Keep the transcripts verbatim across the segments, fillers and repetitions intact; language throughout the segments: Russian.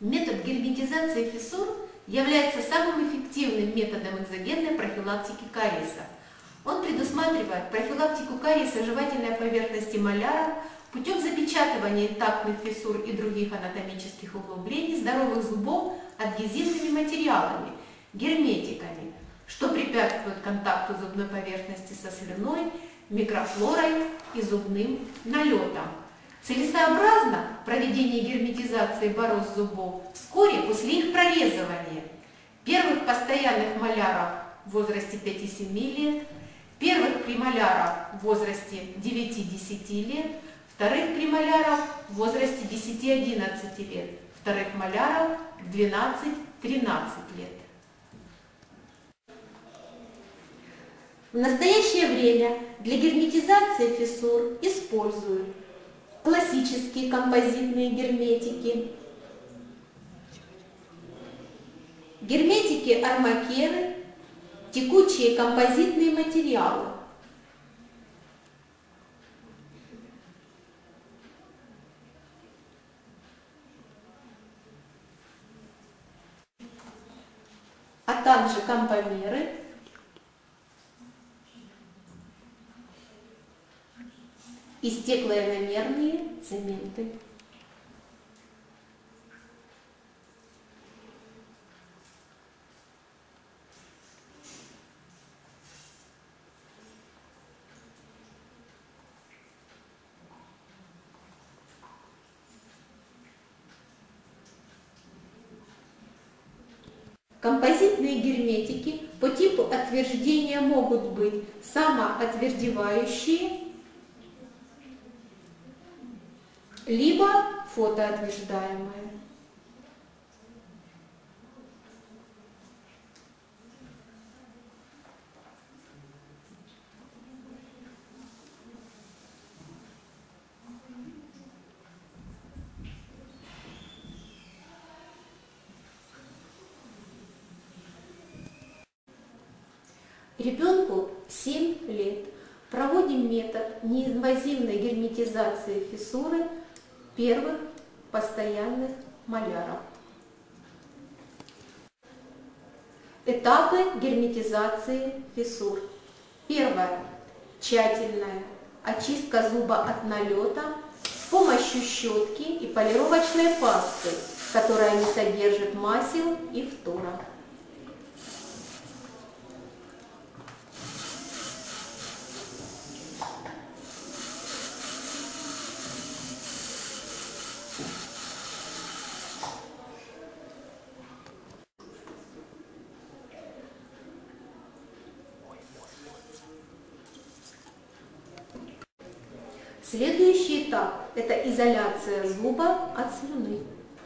Метод герметизации фиссур является самым эффективным методом экзогенной профилактики кариеса. Он предусматривает профилактику кариеса жевательной поверхности маляра путем запечатывания интактных фиссур и других анатомических углублений здоровых зубов адгезивными материалами, герметиками, что препятствует контакту зубной поверхности со слюной, микрофлорой и зубным налетом. Целесообразно проведение герметизации борозд зубов вскоре после их прорезывания. Первых постоянных маляров в возрасте пяти-семи лет, первых премоляров в возрасте девяти-десяти лет, вторых премоляров в возрасте десяти-одиннадцати лет, вторых моляров в двенадцать-тринадцать лет. В настоящее время для герметизации фиссур используют классические композитные герметики, герметики армакеры, текучие композитные материалы. А также компомеры и стеклоэномерные цементы. Композитные герметики по типу отвердения могут быть самоотвердевающие, либо фотоотверждаемые. Ребенку семь лет. Проводим метод неинвазивной герметизации фиссуры первых постоянных маляров. Этапы герметизации фиссур. Первое. Тщательная очистка зуба от налета с помощью щетки и полировочной пасты, которая не содержит масел и фтора. Следующий этап – это изоляция зуба от слюны.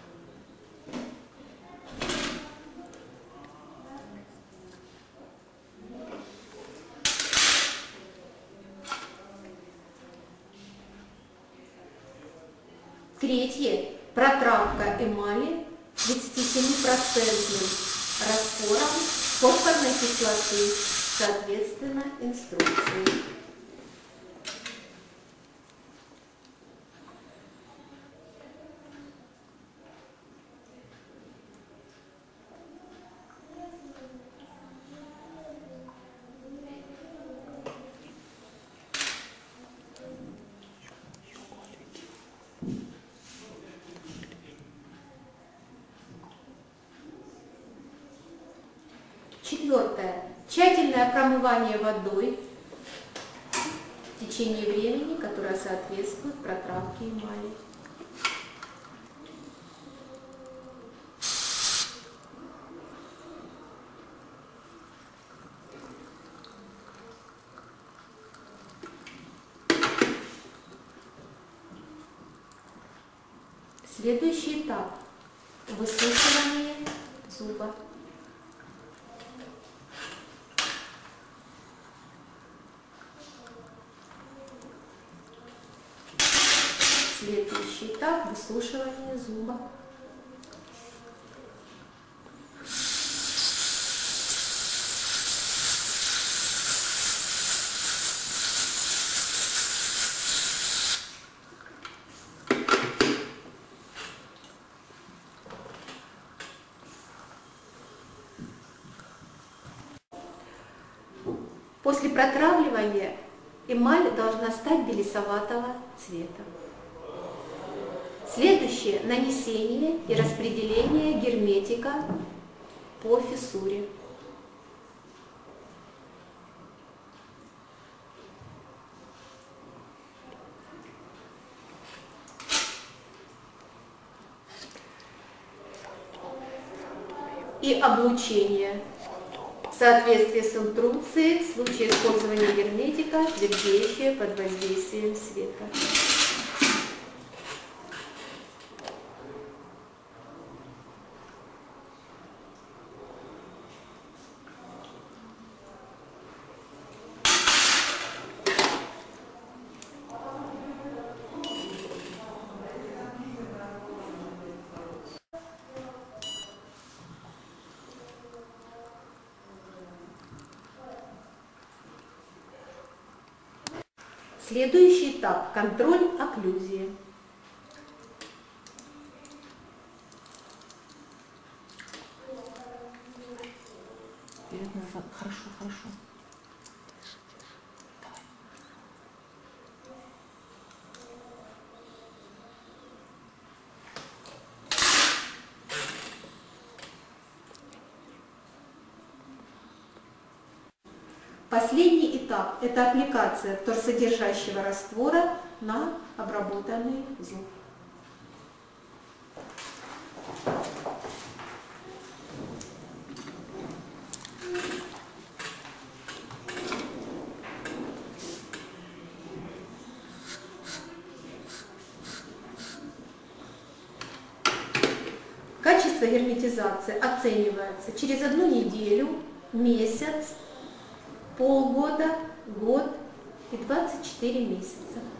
Третье – протравка эмали тридцатисемипроцентным раствором фосфорной кислоты, соответственно инструкции. Четвертое. Тщательное промывание водой в течение времени, которое соответствует протравке эмали. Следующий этап – высушивание зуба. Следующий этап – высушивание зуба. После протравливания эмаль должна стать белесоватого цвета. Следующее – нанесение и распределение герметика по фиссуре. И облучение в соответствии с инструкцией в случае использования герметика, твердеющее под воздействием света. Следующий этап – контроль окклюзии. Вперед-назад. Хорошо, хорошо. Давай. Последний этап – это аппликация торсодержащего раствора на обработанный зуб. Качество герметизации оценивается через одну неделю, месяц, полгода, год и двадцать четыре месяца.